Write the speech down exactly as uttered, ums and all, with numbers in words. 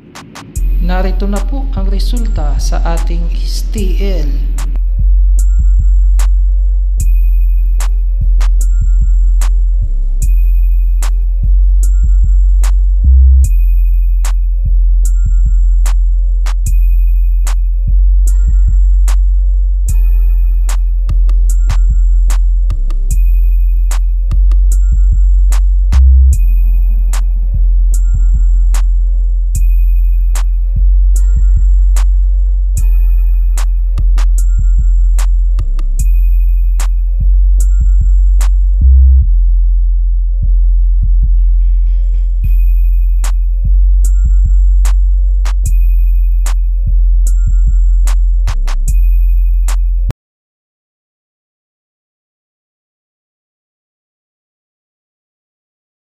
Narito na po ang resulta sa ating S T L.